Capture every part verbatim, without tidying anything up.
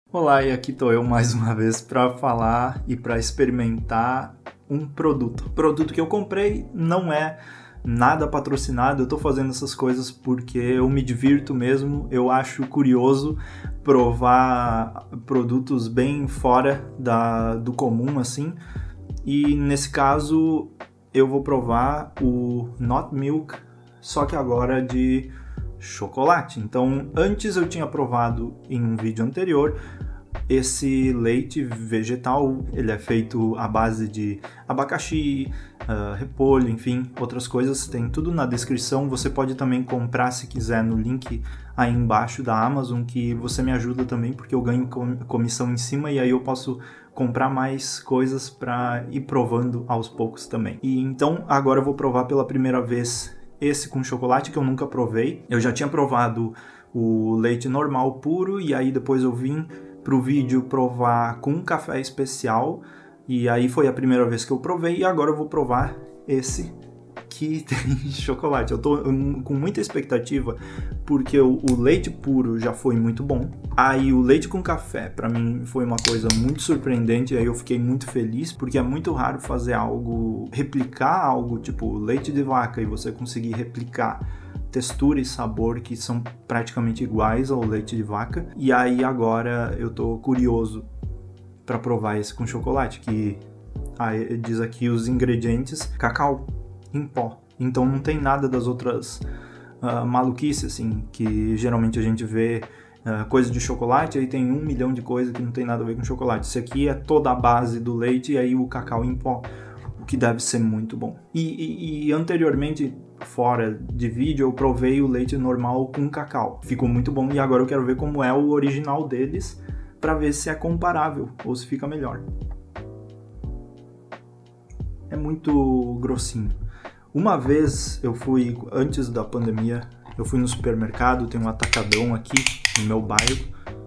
Olá, e aqui estou eu mais uma vez para falar e para experimentar um produto. O produto que eu comprei não é nada patrocinado, eu estou fazendo essas coisas porque eu me divirto mesmo, eu acho curioso provar produtos bem fora da, do comum, assim, e nesse caso eu vou provar o Not Milk, só que agora de chocolate. Então, antes eu tinha provado em um vídeo anterior esse leite vegetal. Ele é feito à base de abacaxi, uh, repolho, enfim, outras coisas. Tem tudo na descrição. Você pode também comprar se quiser no link aí embaixo da Amazon, que você me ajuda também, porque eu ganho comissão em cima e aí eu posso comprar mais coisas para ir provando aos poucos também. E então agora eu vou provar pela primeira vez esse com chocolate, que eu nunca provei. Eu já tinha provado o leite normal puro, e aí depois eu vim pro vídeo provar com um café especial, e aí foi a primeira vez que eu provei, e agora eu vou provar esse que tem chocolate. Eu tô com muita expectativa, porque o, o leite puro já foi muito bom. Aí o leite com café, pra mim, foi uma coisa muito surpreendente, aí eu fiquei muito feliz, porque é muito raro fazer algo, replicar algo tipo leite de vaca, e você conseguir replicar textura e sabor que são praticamente iguais ao leite de vaca. E aí agora eu tô curioso para provar esse com chocolate, que ah, diz aqui os ingredientes: cacau em pó. Então não tem nada das outras uh, maluquices, assim, que geralmente a gente vê uh, coisa de chocolate, aí tem um milhão de coisas que não tem nada a ver com chocolate. Isso aqui é toda a base do leite e aí o cacau em pó, o que deve ser muito bom. E, e, e anteriormente, fora de vídeo, eu provei o leite normal com cacau. Ficou muito bom, e agora eu quero ver como é o original deles, para ver se é comparável ou se fica melhor. É muito grossinho. Uma vez eu fui, antes da pandemia, eu fui no supermercado, tem um atacadão aqui no meu bairro.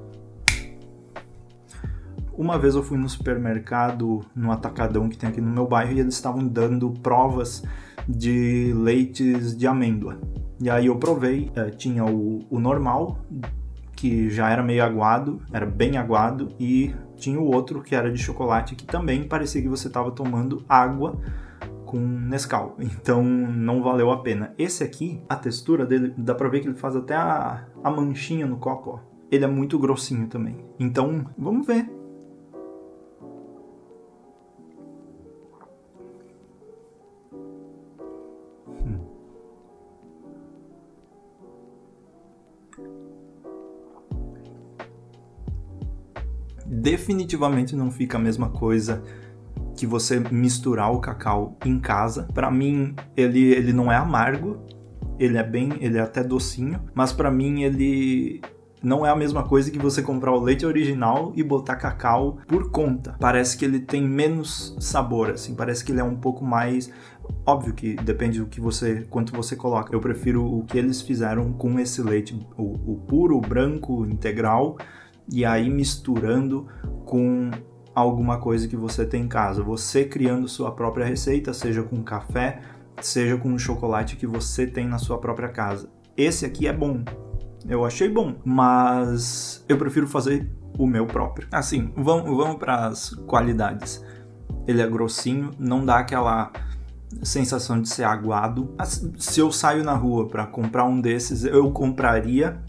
Uma vez eu fui no supermercado, no atacadão que tem aqui no meu bairro, e eles estavam dando provas de leites de amêndoa. E aí eu provei, é, tinha o, o normal, que já era meio aguado, era bem aguado, e tinha o outro que era de chocolate, que também parecia que você estava tomando água com Nescau, então não valeu a pena. Esse aqui, a textura dele, dá pra ver que ele faz até a, a manchinha no copo, ó. Ele é muito grossinho também, então vamos ver. Hum. Definitivamente não fica a mesma coisa que você misturar o cacau em casa. Pra mim, ele, ele não é amargo, ele é bem, ele é até docinho, mas pra mim ele não é a mesma coisa que você comprar o leite original e botar cacau por conta. Parece que ele tem menos sabor, assim, parece que ele é um pouco mais... Óbvio que depende do que você, quanto você coloca. Eu prefiro o que eles fizeram com esse leite, o, o puro, o branco, integral, e aí misturando com alguma coisa que você tem em casa. Você criando sua própria receita, seja com café, seja com o chocolate que você tem na sua própria casa. Esse aqui é bom. Eu achei bom, mas eu prefiro fazer o meu próprio. Assim, vamos, vamos para as qualidades. Ele é grossinho, não dá aquela sensação de ser aguado. Se eu saio na rua para comprar um desses, eu compraria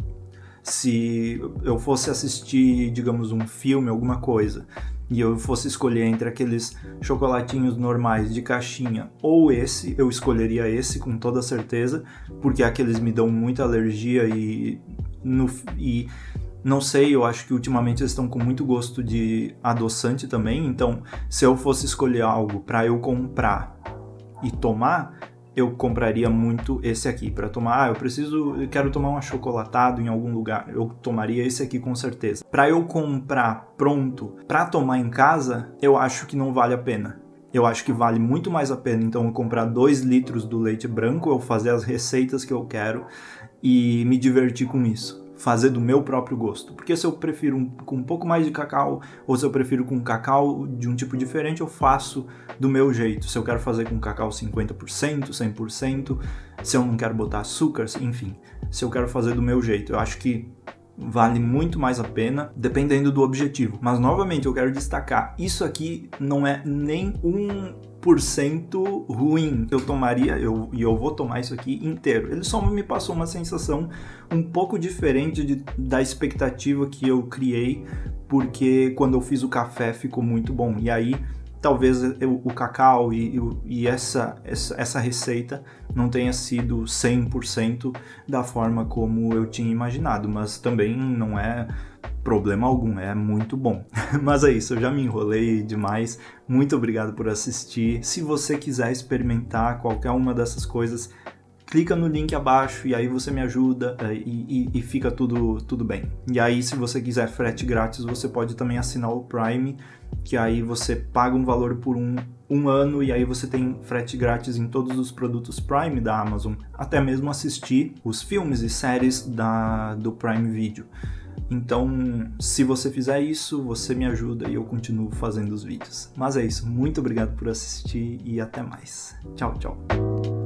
se eu fosse assistir, digamos, um filme, alguma coisa, e eu fosse escolher entre aqueles chocolatinhos normais de caixinha ou esse, eu escolheria esse com toda certeza, porque aqueles me dão muita alergia e, no, e não sei, eu acho que ultimamente eles estão com muito gosto de adoçante também. Então, se eu fosse escolher algo para eu comprar e tomar, eu compraria muito esse aqui para tomar. Ah, eu preciso, eu quero tomar um achocolatado em algum lugar, eu tomaria esse aqui com certeza. Para eu comprar pronto, para tomar em casa, eu acho que não vale a pena. Eu acho que vale muito mais a pena, então, eu comprar dois litros do leite branco, eu fazer as receitas que eu quero e me divertir com isso. Fazer do meu próprio gosto. Porque se eu prefiro um, com um pouco mais de cacau, ou se eu prefiro com cacau de um tipo diferente, eu faço do meu jeito. Se eu quero fazer com cacau cinquenta por cento, cem por cento, se eu não quero botar açúcar, enfim. Se eu quero fazer do meu jeito. Eu acho que vale muito mais a pena, dependendo do objetivo. Mas, novamente, eu quero destacar, isso aqui não é nem um por cento ruim. Eu tomaria, eu, e eu vou tomar isso aqui inteiro. Ele só me passou uma sensação um pouco diferente de, da expectativa que eu criei, porque quando eu fiz o café ficou muito bom. E aí, talvez eu, o cacau e, e essa, essa, essa receita não tenha sido cem por cento da forma como eu tinha imaginado, mas também não é problema algum, é muito bom. Mas é isso, eu já me enrolei demais. Muito obrigado por assistir. Se você quiser experimentar qualquer uma dessas coisas, clica no link abaixo e aí você me ajuda e, e, e fica tudo, tudo bem. E aí, se você quiser frete grátis, você pode também assinar o Prime, que aí você paga um valor por um, um ano e aí você tem frete grátis em todos os produtos Prime da Amazon, até mesmo assistir os filmes e séries da, do Prime Video. Então, se você fizer isso, você me ajuda e eu continuo fazendo os vídeos. Mas é isso, muito obrigado por assistir e até mais. Tchau, tchau.